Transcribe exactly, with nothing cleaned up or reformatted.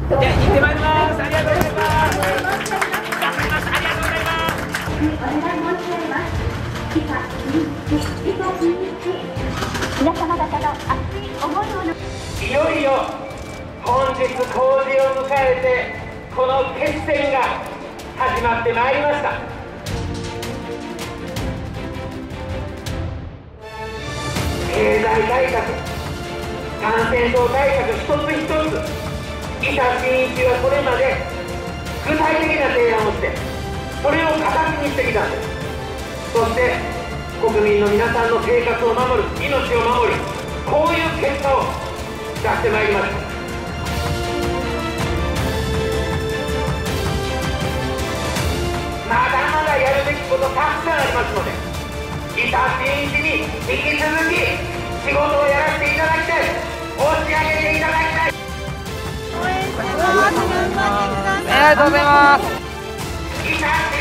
じゃあ行ってまいります。ありがとうございます。頑張ります。ありがとうございます。 お願い申し上げます。以下、以下、皆様方の熱い思いをのいよいよ本日公示を迎えてこの決戦が始まってまいりました。経済改革、感染症対策一つ一つ伊佐真一はこれまで具体的な提案をしてそれを形にしてきたんです。そして国民の皆さんの生活を守る、命を守る、こういう結果を出してまいりました。まだまだやるべきことたくさんありますので、伊佐真一に引き続き仕事をやらせていただきたい、申し上げていただきたい。 応援してます。頑張ってください。ありがとうございます。 伊佐